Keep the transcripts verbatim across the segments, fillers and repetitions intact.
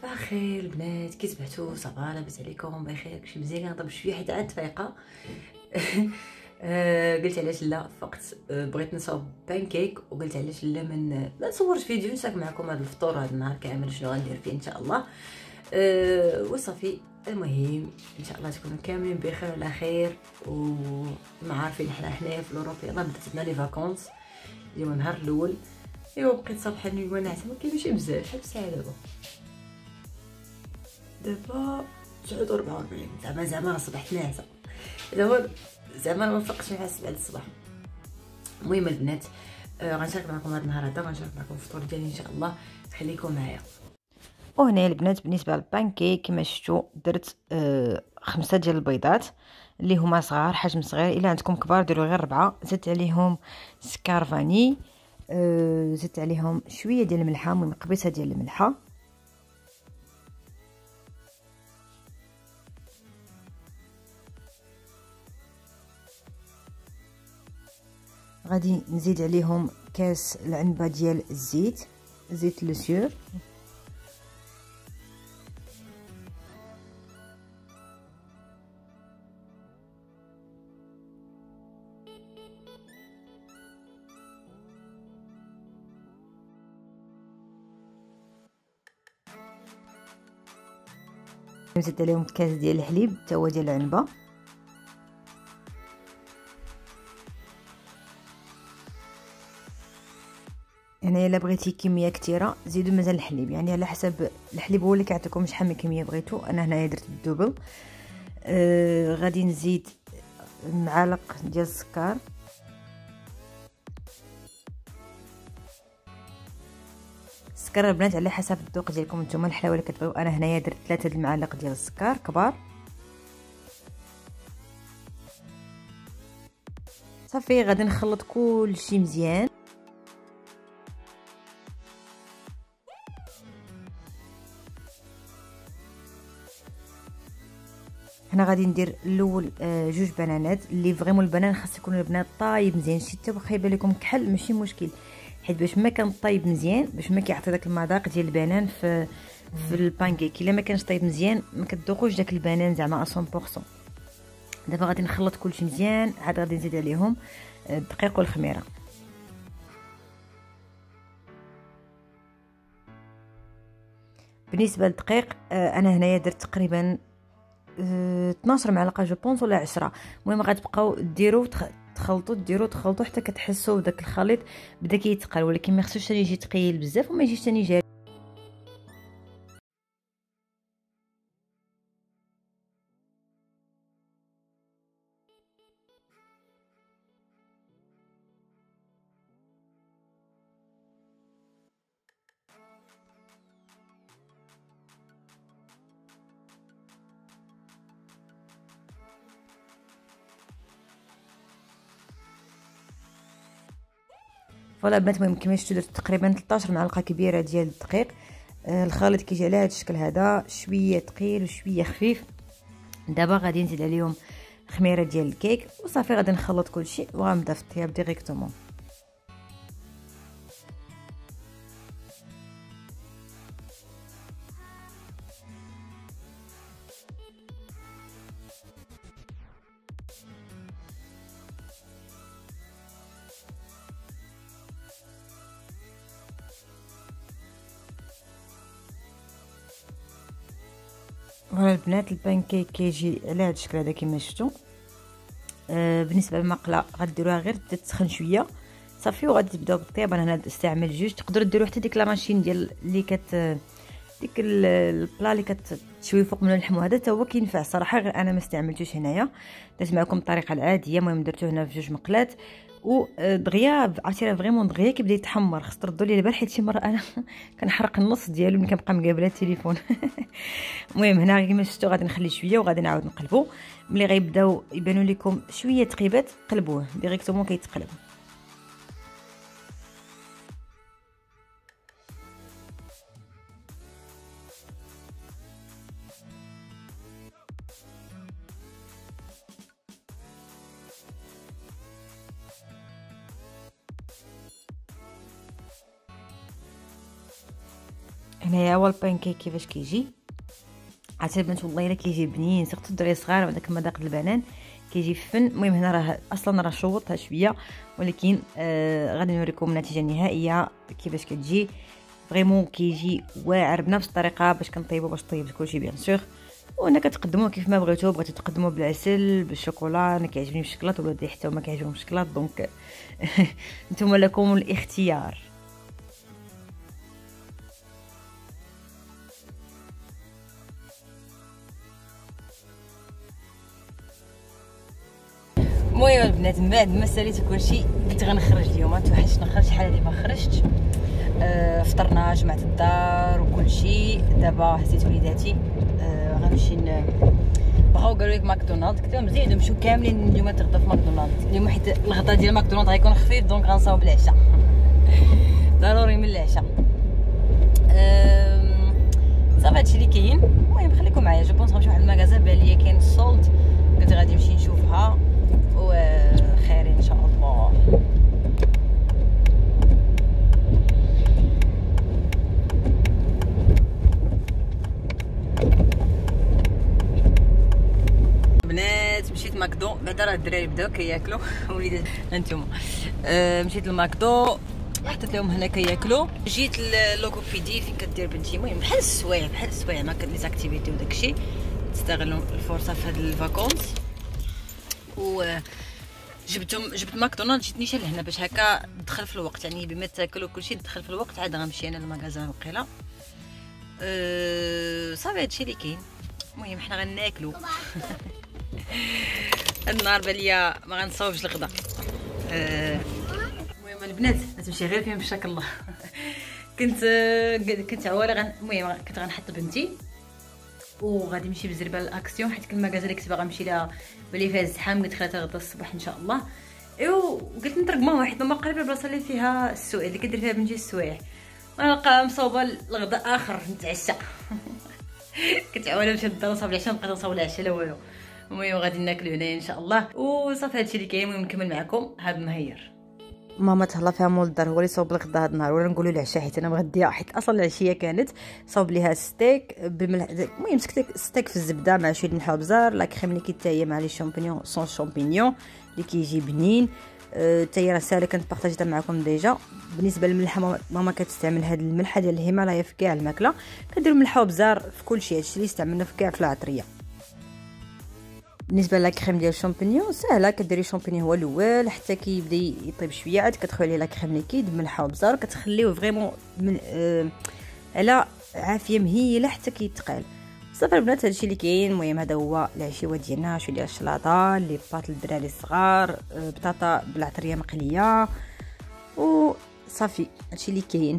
بخير البنات، كي صبحتوا؟ صافا لاباس عليكم؟ بخير؟ كلشي مزيان؟ كنضرب شويه حيت عاد فايقه. آه، قلت علاش لا فقت. آه، بغيت نصاوب بانكيك وقلت علاش لا من ما نصورش فيديو نشارك معكم هذا الفطور هذا النهار كامل شنو غندير فيه ان شاء الله. أه وصافي. المهم ان شاء الله تكونوا كاملين بخير وعلى خير. وما عارفين حنا حنايا في اوروبا يلاه بدات عندنا لي فاكونس اليوم النهار الاول. ايوا بقيت صباحا اليوم ناعسه ما كاينش بزاف. شحال الساعه دابا؟ دابا تسعة وربعة وأربعين. زعما زعما صبحت ناعسه دابا، زعما ما فقتش مع سبعة الصباح. المهم البنات، آه غنشارك معكم هذا النهار هذا، غنشارك معكم الفطور ديالي ان شاء الله. خليكم معايا. وهنا البنات بالنسبه للبانكيك كما شفتوا درت آه خمسه ديال البيضات اللي هما صغار، حجم صغير. الا عندكم كبار ديروا غير ربعه. زدت عليهم سكر فاني، آه زدت عليهم شويه ديال الملحه، المهم قبيصه ديال الملحه. غادي نزيد عليهم كاس العنبه ديال الزيت، زيت لوسيور. نزيد عليهم كاس ديال الحليب حتى هو ديال العنبه. هنايا الا بغيتي كميه كثيره زيدوا مازال الحليب، يعني على حسب الحليب هو اللي كيعطيكم شحال من كميه بغيتو. انا هنايا درت الدوبل. آه غادي نزيد معالق ديال السكر، السكر البنات على حسب الذوق ديالكم نتوما، الحلاوه اللي كتبغيو. انا هنايا درت ثلاثة د المعالق ديال السكر كبار. صافي غادي نخلط كلشي مزيان. هنا غادي ندير الاول آه جوج بنانات اللي فريمون البنان خاص يكون البنات طايب مزيان. شتي حتى واخا يبان لكم كحل ماشي مشكل، حيت باش ما كان طايب مزيان باش ما كيعطي داك المذاق ديال البنان في في البانكيك. الا ما كانش طايب مزيان ما كتذوقوش داك البنان زعما مية بالمية. دابا غادي نخلط كلشي مزيان، عاد غادي نزيد عليهم الدقيق والخميره. بالنسبه للدقيق آه انا هنايا درت تقريبا اثناش معلقه جو بونس ولا عشرة. المهم غتبقاو ديروا تخلطوا ديروا تخلطوا حتى كتحسوا داك الخليط بدا كيتقل، ولكن ما خصوش يجي ثقيل بزاف وما يجيش ثاني جاري. فوالا البنات، المهم كما شفتوا درت تقريبا ثلاثة عشر معلقه كبيره ديال الدقيق. آه الخليط كيجي على هذا الشكل هذا، شويه ثقيل وشويه خفيف. دابا غادي نزيد عليهم خميره ديال الكيك وصافي غادي نخلط كلشي وغنبدا في الطياب ديريكتومون. فوالا البنات، البانكيك كيجي على هذا الشكل هذا كما شفتوا. آه بالنسبه للمقله غديروها غير تسخن شويه صافي وغادي تبداو بالطياب. انا هنا استعمل جوج، تقدروا ديروا حتى ديك لا ماشين ديال اللي كت ديك البلا اللي كتشوي فوق من اللحم، هذا حتى هو كينفع صراحه، غير انا ما استعملتوش هنايا. درت معكم الطريقه العاديه. المهم درتو هنا في جوج مقلات ودغيا عرفتي راه فريمون دغيا كيبدا يتحمر. خص تردوا لي البال حيت شي مره انا كنحرق النص ديالو ملي كنبقى مقابله التليفون. المهم هنا كما شفتوا غادي نخلي شويه وغادي نعاود نقلبو. ملي غيبداو يبانوا لكم شويه تقيبات قلبوه ديريكتومون كيتقلب. هنايا هو البانكيك كيفاش كيجي. عرفتي البنات والله الا كيجي بنين، سيرتو الدراري صغار وداك المذاق البنان كيجي فن. المهم هنا راه اصلا راه شوطها شويه، ولكن آه غادي نوريكم النتيجه النهائيه كيفاش كتجي. فريمون كيجي واعر بنفس الطريقه باش كنطيبو باش طيب كلشي بيان سور. وهنا كتقدموه كيف ما بغيتو، بغيتو تقدموه بالعسل بالشوكولا، انا كيعجبني بالشكلاط، ولادي حتى هما كيعجبهم بالشكلاط، دونك نتوما لكم الاختيار. المهم البنات من بعد ما ساليت كلشي قلت غنخرج اليوم، توحشت نخرج، شحال هادي ما خرجتش. آه فطرنا جمعت الدار وكلشي، دابا هزيت وليداتي آه غنمشي. بغاو قالوا لك ماكدونالد، قلت لهم زيدوا مشيو كاملين اليوم تغدا في ماكدونالد اليوم، حيت الغدا ديال ماكدونالد غيكون خفيف، دونك غنصاوب العشاء ضروري من العشاء. آه صافي هادشي اللي كاين. المهم خليكم معايا، جو بونس غنمشيو واحد الماغازا بان ليا كاين سولد، قلت غادي نمشي نشوفها وخير ان شاء الله. بنات مشيت ماكدو، بعدا راه الدراري بداو كياكلوا وليدات هانتوما. أه مشيت لماكدو حطيت لهم هنا كياكلوا. جيت للوغوبيدي فين كدير بنتي، المهم بحال السوايع بحال السوايع ما كدير زاكتيفيتي وداكشي، تستغلوا الفرصه في هاد الفاكونس. و جبتهم جبت ماكدونالد، جيت نيشان لهنا باش هكا ندخل في الوقت، يعني بما تاكلوا كلشي ندخل في الوقت، عاد غنمشي انا للمغازان وقيله. أه صافي هادشي اللي كاين. المهم حنا غناكلوا هاد النهار باليا ما غنصاوبش الغدا. أه المهم البنات غتمشي غير فين بشاك الله كنت كنت عوالي غن... المهم كنت غنحط بنتي وغادي نمشي بزربه للاكسيون، حيت المغازه اللي كنت باغا نمشي لها بلي فيها الزحام، قلت خليها غدا الصباح ان شاء الله. ايوا قلت نطرق ماما حيت ماما قريبه البلاصه اللي فيها السوايع اللي كدير فيها بنتي السوايع، ونلقى مصوبه الغدا اخر نتعشى كنت عوالة نمشي للدار نصاوب العشاء، نبقى نصاوب العشاء لا والو. المهم غادي ناكلو هنايا ان شاء الله، وصافي هادشي اللي كاين. المهم نكمل معكم هاد النهار. ماما تهلا فيها مول الدار، هو اللي صوب الغدا هاد النهار، ولا نقولوا العشاء حيت انا مغديه، حيت اصلا العشيه كانت صوب ليها ستيك بالملح. المهم ستيك في الزبده مع شويه ملح وبزار، لا كريم ليكيد حتى هي مع لي شامبينيون سون شامبينيون اللي كيجي بنين. حتى هي راه ساهله، كنت بارطاجيتها معكم ديجا. بالنسبه للملح ماما كتستعمل هاد الملحه ديال الهيمالايا في كاع الماكله، كديروا ملح وبزار في كلشي، هادشي اللي استعملنا في كاع في العطريه. بالنسبه للكريم ديال الشامبينيون ساهله، كديري شامبينيون هو الاول حتى كيبدا يطيب شويه، عاد كتدخلي عليه لا كريم ليكيد ملح وبزار، كتخليوه فريمون من آه على عافيه مهيله حتى كيتقال. صافي البنات هادشي اللي كاين. المهم هذا هو العشيوه ديالنا، شويه ديال الشلاطه لي باط للدراري الصغار، بطاطا بالعطريه مقليه، وصافي هادشي اللي كاين.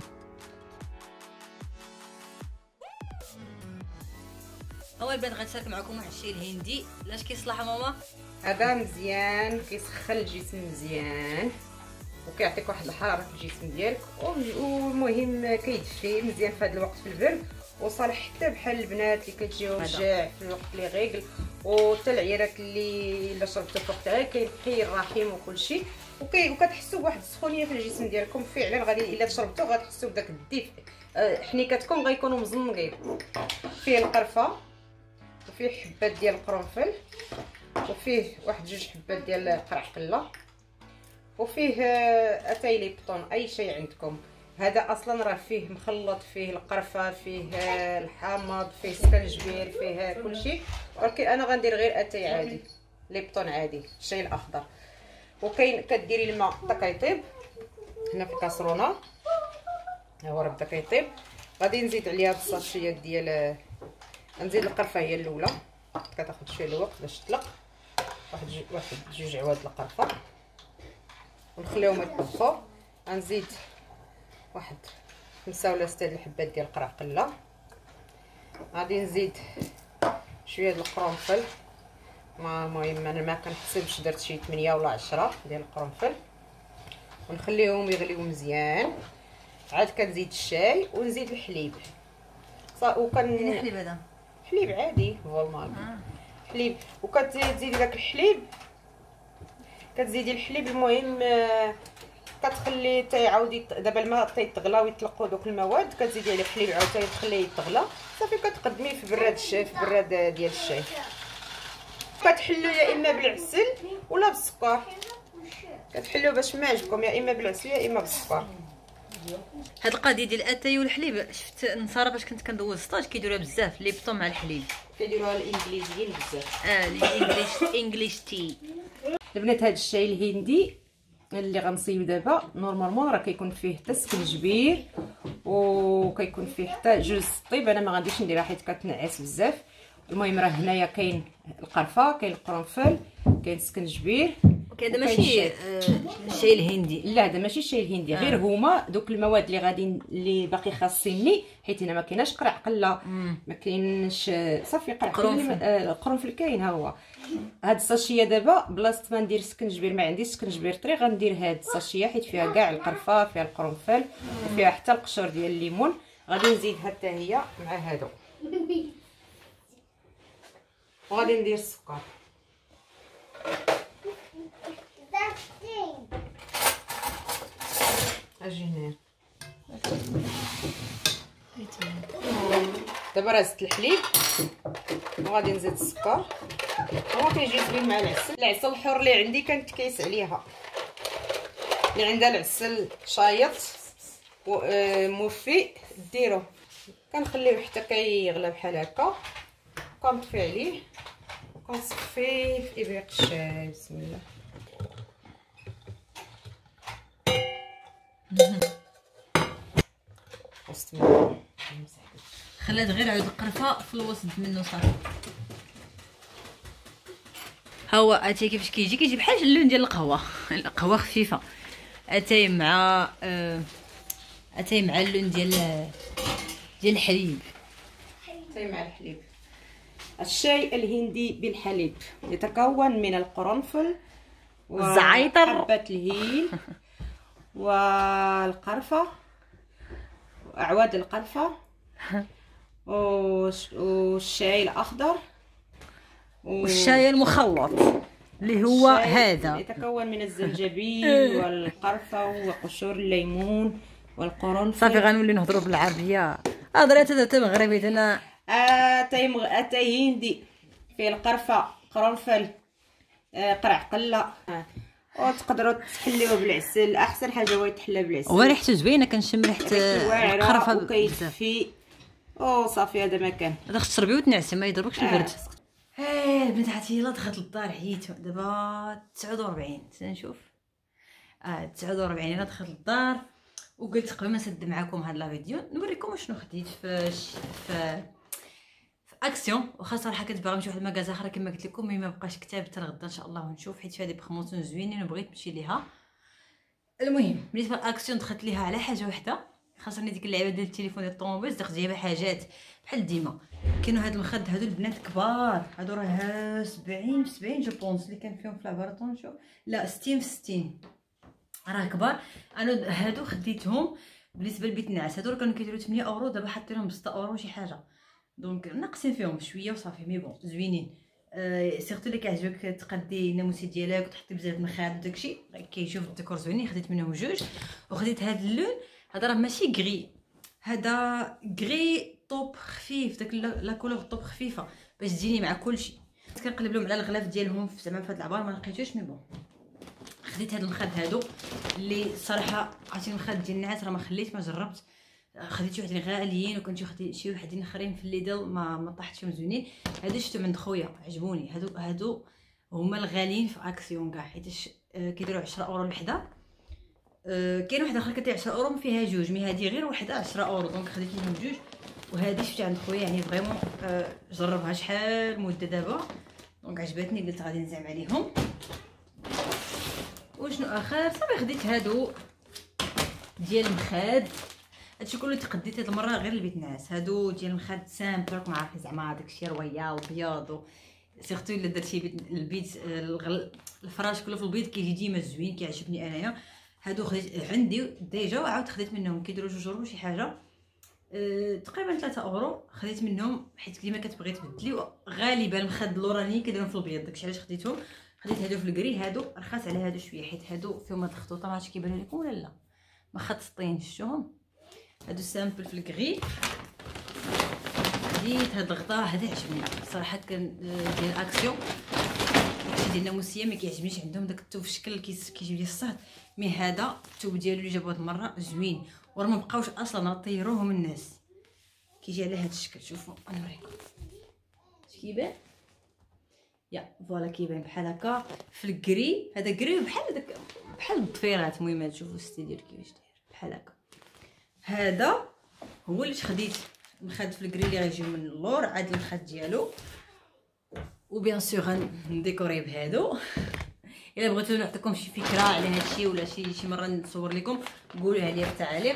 اول بعد غنشارك معكم واحد الشيء الهندي. لاش كيصلح ماما؟ هذا مزيان كيسخن الجسم مزيان وكيعطيك واحد الحراره في الجسم ديالك، والمهم كيدفي مزيان في هذا الوقت في البرد، وصالح حتى بحال البنات اللي كتجيهم الجاع في الوقت اللي غيقل، وحتى العيالات اللي الا شربتو في وقتها كيحيي الرحم وكلشي، وكي وكتحسوا بواحد السخونيه في الجسم ديالكم. فعلا غادي الا شربتو غتحسوا بداك الدفء، حنيكاتكم غيكونوا مزنقين. فيه القرفه، وفيه حبات ديال القرنفل، وفيه واحد جوج حبات ديال قرع قله، وفيه اتاي ليبطون اي شيء عندكم. هذا اصلا راه فيه مخلط، فيه القرفه، فيه الحامض، فيه السكنجبير، فيه كلشي، ولكن انا غندير غير اتاي عادي ليبطون عادي الشاي الاخضر. وكاين كديري الماء حتى كيطيب هنا في الكاسرونه، ها هو راه بدا كيطيب. غادي نزيد عليها بالصاشيات ديال، نزيد القرفه هي الاولى، كتاخذ شويه الوقت باش تطلق، واحد جو... واحد جوج عواد القرفه، ونخليهم يطبخوا. غنزيد واحد خمسة ولا ستة د الحبات ديال القرع قله، غادي نزيد شويه د القرنفل، ما المهم انا ما كنحسبش، درت شي ثمانية ولا عشرة ديال القرنفل، ونخليهم يغليو مزيان. عاد كنزيد الشاي ونزيد الحليب صا وكن الحليب هذا حليب عادي فورمال آه. حليب، وكتزيدي داك الحليب، كتزيدي الحليب المهم كتخلي تيعاود دابا الماء تيتغلى ويطلقوا دوك المواد، كتزيدي عليه الحليب عاوتاني تخليه يتغلى صافي كتقدميه في براد الشاي، في براد ديال الشاي. كتحلو يا اما بالعسل ولا بالسكر، كتحلو باش ما عجبكم، يا اما بالعسل يا اما بالسكر. هاد القضيه ديال الاتاي والحليب شفت النصارى باش كنت كندوز ستاج كيديروها بزاف لي بطون مع الحليب، كيديروها الانجليزيين بزاف. اه الانجليش انجليش تي. البنات هاد الشاي الهندي اللي غنصيب دابا نورمالمون راه كيكون فيه حتى السكنجبير وكيكون فيه حتى جوز الطيب. انا ما غاديش نديرها حيت كتنعس بزاف. المهم راه هنايا كاين القرفه، كاين القرنفل، كاين السكنجبير. هذا ماشي الشاي الهندي، لا هذا ماشي الشاي الهندي، غير هما دوك المواد اللي غادي اللي باقي خاصيني، حيت هنا ما كايناش قرع قله، ما كاينش صافي قرع قله. القرنفل كاين ها هو. هاد الساشيه دابا بلاصه ما ندير سكنجبير، ما عنديش سكنجبير طري، غندير هاد الساشيه حيت فيها كاع القرفه، فيها القرنفل وفيها حتى القشور ديال الليمون. غادي نزيدها حتى هي مع هادو وغادي ندير السكر. اجي هنا دابا راه زدت الحليب وغادي نزيد السكر. هو كيجي زوين مع العسل. العسل الحر اللي عندي كنتكيس عليها، اللي عندها العسل شايط موفي ديرو. كنخليوه حتى كيغلى بحال هكا، كنطفي عليه وكنصفيه في ابريق الشاي. بسم الله. خلات غير عود القرفه في الوسط منه صافي. ها هو اتاي كيفاش كيجي، كيجي بحال اللون ديال القهوه، القهوه خفيفه. اتاي مع اتاي مع اللون ديال ديال الحليب، اتاي مع الحليب. الشاي الهندي بالحليب يتكون من القرنفل والزعتر وحبة الهيل والقرفة وأعواد القرفة والشاي الأخضر والشاي المخلط اللي هو هذا. يتكون من الزنجبيل والقرفة وقشور الليمون والقرنفل. صافي غنولي نهضروا بالعربية. هضرات حتى مغربية. انا اتاي مغ... اتاي هندي فيه القرفة، قرنفل، آه قرع قلة. آه. وتقدروا تحليوه بالعسل، احسن حاجه هو يتحلى بالعسل. وريحته زوينه، كنشم ريحه القرفه وكيدفي. او صافي هذا ما كان. هذا خص تشربيه وتنعسي ما يضربكش البرد. اه البنت عرفتي يلاه دخلت للدار حيت دابا تسعة وأربعين. نشوف اه تسعة وأربعين يلاه دخلت للدار وقلت قبل ما نسد معكم هذا لا فيديو نوريكم شنو خديت في في اكسيون. واخا صراحه كنت باغا نمشي لواحد المكازا اخرى كما قلت لكم، مي ما بقاش كتاب حتى لغدا ان شاء الله ونشوف، حيت فيها دي بروموسيون زوينين وبغيت نمشي ليها. المهم بالنسبه لاكسيون دخلت ليها على حاجه وحده، خاصني ديك اللعبه ديال التليفون ديال الطوموبيل، دخلت جايبه حاجات بحال ديما. كانوا هاد المخد هادو البنات كبار، هادو راه سبعين في سبعين جو بونس اللي كان فيهم في لابارطون. شوف لا ستين في ستين راه كبار. انا هادو خديتهم بالنسبه لبيت النعاس، هادو كانوا كيديروا ثمانية اورو، دابا حاطينهم ب ستة اورو شي حاجه، دونك ناقصين فيهم شويه وصافي. مي بون زوينين. أه سيرتو اللي كيعجبك تقدي الناموسي ديالك وتحطي بزاف المخاد وداكشي كيشوف الديكور زوينين. خديت منهم جوج وخديت هاد اللون. هذا راه ماشي غري، هذا غري طوب خفيف، داك لا كولور طوب خفيفه باش تجيني مع كلشي. كنقلب لهم على الغلاف ديالهم زعما في هاد العبار ما لقيتوش. مي بون خديت هاد المخد هادو اللي صراحه عرفتي المخد ديال النعاس راه ما خليت ما جربت. خديت شي وحدين غاليين وكنت خديت شي وحدين اخرين في الليدل ما ما طاحت فيهم زوينين. هادو شفتهم عند خويا عجبوني. هادو هادو هما الغاليين في اكسيون كاع، حيت كيديروا عشرة اورو الوحده. أه كاين وحده اخرى كدير عشرة اورو فيها جوج، مي هذه غير وحده عشرة اورو، دونك خديت منهم جوج. وهذه شفتها عند خويا يعني فريمون أه جربها شحال مده دابا، دونك عجبتني قلت غادي نزعم عليهم. وشنو اخر صافي خديت هادو ديال المخاد. هادشي كله تقديت هاد المره غير البيت النعاس. هادو ديال المخاد سامبل ما عرفتي زعما داكشي رويال بياض، سيرتو الا درتي البيت الفراش كله في البيض كيجي ديما زوين كيعجبني انايا. هادو خديت عندي ديجا وعاود خديت منهم كيديروا جوج اورو شي حاجه أه تقريبا ثلاثة اورو خديت منهم، حيت ديما كتبغي تبدلي غالبا المخد اللوراني كيديرهم في البيض، داكشي علاش خديتهم. خديت هادو في الكري، هادو رخص على هادو شويه حيت هادو فيهم هاد الخطوطه، ما عرفتش كيبانوا لكم ولا لا، ما خططين شفتوهم. هادو سامبل في الكري، خديت هاد الغطاء هذا عجبني صراحه، كان ديال اكسيون داكشي ديالنا موسيه ما كيعجبنيش عندهم داك الثوب في شكل كيجيب لي الصهد، مي هذا الثوب ديالو اللي جابوه هاد المره زوين، وراه ما بقاوش اصلا طيروهم الناس، كيجي على هاد الشكل. شوفوا نوريكم اش كيبان، يا فوالا كيبان بحال هكا في الكري، هذا كري بحال داك بحال الضفيرات. المهم تشوفوا الستيل ديال كيفاش داير بحال هكا. هذا هو اللي خديت، مخاد في الكري اللي غيجيو من اللور عاد المخاد ديالو، وبيان سور غنديكوري بهادو. الا بغيتو نعطيكم شي فكره على هادشي ولا شي شي مره نصور لكم قولوها لي في التعاليق.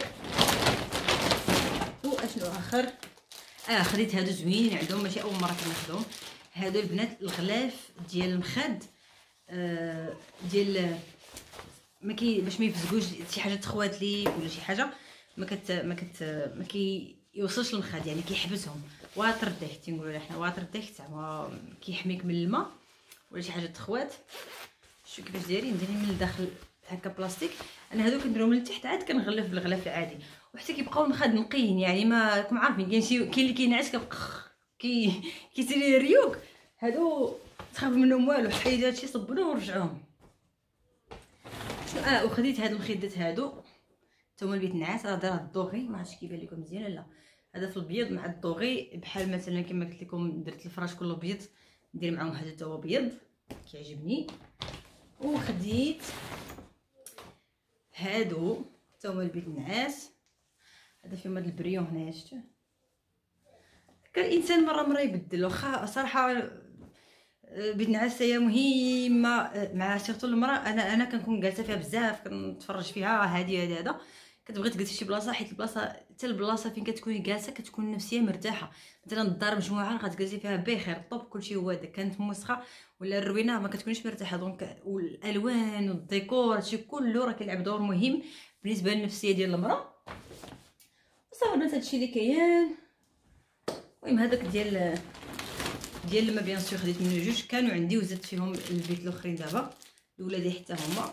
واشنو اخر، اه خديت هادو زوينين عندهم، ماشي اول مره كناخذهم هادو البنات، الغلاف ديال المخد آه ديال ما كي باش ما يفزقوش شي حاجه تخوات ليك ولا شي حاجه ما كت ما كت ما كيوصلش للمخد، يعني كيحبسهم. واتر ديكت تنقولوا حنا، واتر ديكت زعما كيحميك من الماء ولا شي حاجه تخوات. شوف كيفاش دايرين دايرين من الداخل هكا بلاستيك. انا هادو كنديرهم من التحت عاد كنغلف بالغلاف العادي، وحتى كيبقاو المخد نقيين، يعني ما راكم عارفين كاين شي كاين اللي كينعس كيبقى كي كيسير لي ريوق، هادو تخاف منهم والو، حيد هادشي صبنوه ورجعوهم. اه وخديت هاد المخدات هادو تما البيت نعاس، راه دايره الدوغي، ما عرفتش كيبان لكم مزيان لا، هذا في البيض مع الدوغي، بحال مثلا كما قلت لكم درت الفراش كله بيض ندير معاهم هذا تا هو بيض كيعجبني. وخديت هادو تا هما البيت نعاس، هذا فيهم هاد البريون هنايا شفتوه. كان الانسان مره مره يبدل، واخا صراحه بيت نعاس هي مهمه مع سيرتو المراه. انا انا كنكون جالسه فيها بزاف كنتفرج فيها هادي هادي هذا، كتبغي تجلس في شي بلاصه، حيت البلاصه حتى البلاصه فين كتكوني جالسه كتكون النفسيه مرتاحه. مثلا الدار مجموعه غتجلسي فيها بخير طوب كلشي هو هذا، كانت موسخه ولا الروينه ما كتكونيش مرتاحه. دونك والالوان والديكور هادشي كله راه كيلعب دور مهم بالنسبه للنفسيه ديال المراه. وصافي البنات هادشي اللي كاين. المهم هذاك ديال ديال لما بيان سور خديت منه جوج كانوا عندي وزدت فيهم البيت الاخرين دابا الولادي حتى هما.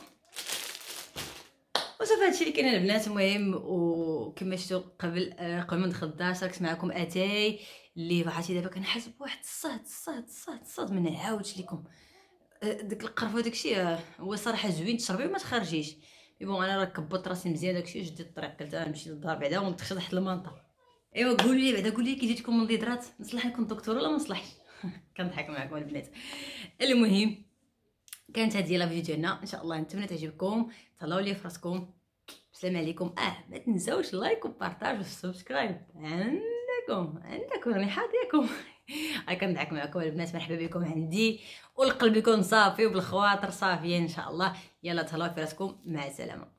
وصافي هادشي اللي كاين البنات. المهم وكما شفتوا قبل قبل ما ندخل الدار شاركت معكم اتاي اللي عرفتي دابا كنحس بواحد الصهد الصهد الصهد الصهد ما نعاودش لكم داك القرف وداكشي. هو صراحه زوين تشربيه وما تخرجيش، مي بون انا راه كبطت راسي مزيان داكشي وجديت الطريق، قلت نمشي للدار بعدا ونتخشى تحت المنطقه. ايوا قولوا لي بعدا، قولوا لي كي جيتكم من الهضرات نصلح نكون دكتور ولا ما نصلحش. كنضحك معكم البنات. المهم كانت هذه لا فيديو ديالنا، ان شاء الله نتمنى تعجبكم، تهلاو لي في راسكم، السلام عليكم. اه ما تنساوش لايك وبارطاج وسبسكرايب عندكم عندكم راني حاضيكم. هاي كنضحك معكم البنات، مرحبا بكم عندي، والقلب يكون صافي وبالخواطر صافيه ان شاء الله. يلا تهلاو في راسكم، مع السلامه.